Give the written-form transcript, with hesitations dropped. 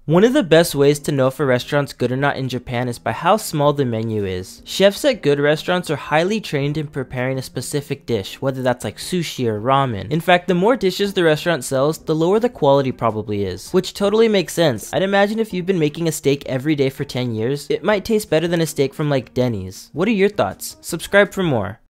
One of the best ways to know if a restaurant's good or not in Japan is by how small the menu is. Chefs at good restaurants are highly trained in preparing a specific dish, whether that's like sushi or ramen. In fact, the more dishes the restaurant sells, the lower the quality probably is. Which totally makes sense. I'd imagine if you've been making a steak every day for 10 years, it might taste better than a steak from like Denny's. What are your thoughts? Subscribe for more.